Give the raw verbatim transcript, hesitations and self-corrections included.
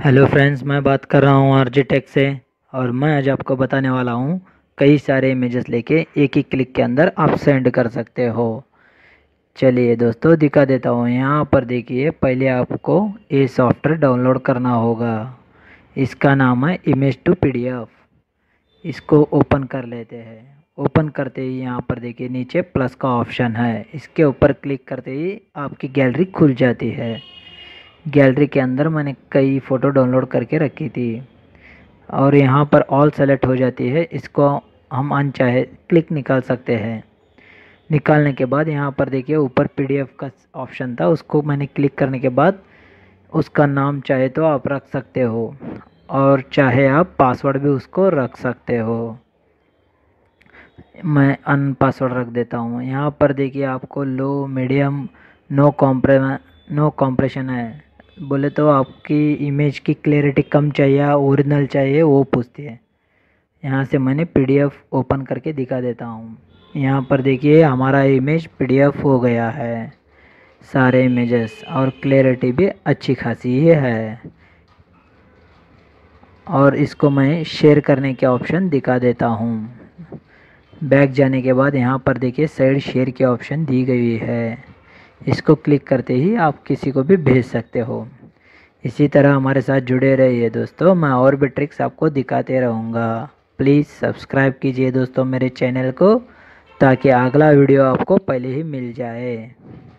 Hello friends, मैं बात कर रहा हूँ आरजे टेक से। और मैं आज आपको बताने वाला हूँ कई सारे इमेजेस लेके एक ही क्लिक के अंदर आप सेंड कर सकते हो। चलिए दोस्तों, दिखा देता हूँ। यहाँ पर देखिए, पहले आपको ये सॉफ्टवेयर डाउनलोड करना होगा। इसका नाम है इमेज टू पीडीएफ। इसको ओपन कर लेते हैं। ओपन करते ही यहाँ पर देखिए नीचे प्लस का ऑप्शन है। इसके ऊपर क्लिक करते ही आपकी गैलरी खुल जाती है। गैलरी के अंदर मैंने कई फ़ोटो डाउनलोड करके रखी थी और यहाँ पर ऑल सेलेक्ट हो जाती है। इसको हम अनचाहे क्लिक निकाल सकते हैं। निकालने के बाद यहाँ पर देखिए ऊपर पीडीएफ का ऑप्शन था, उसको मैंने क्लिक करने के बाद उसका नाम चाहे तो आप रख सकते हो और चाहे आप पासवर्ड भी उसको रख सकते हो। मैं अन पासवर्ड रख देता हूँ। यहाँ पर देखिए आपको low, medium, no compre no compression है। बोले तो आपकी इमेज की क्लैरिटी कम चाहिए या ओरिजिनल चाहिए, वो पूछती है। यहाँ से मैंने पीडीएफ ओपन करके दिखा देता हूँ। यहाँ पर देखिए हमारा इमेज पीडीएफ हो गया है, सारे इमेजेस, और क्लैरिटी भी अच्छी खासी ही है। और इसको मैं शेयर करने के ऑप्शन दिखा देता हूँ। बैक जाने के बाद यहाँ पर देखिए साइड शेयर की ऑप्शन दी गई है। इसको क्लिक करते ही आप किसी को भी भेज सकते हो। इसी तरह हमारे साथ जुड़े रहिए दोस्तों, मैं और भी ट्रिक्स आपको दिखाते रहूँगा। प्लीज़ सब्सक्राइब कीजिए दोस्तों मेरे चैनल को, ताकि अगला वीडियो आपको पहले ही मिल जाए।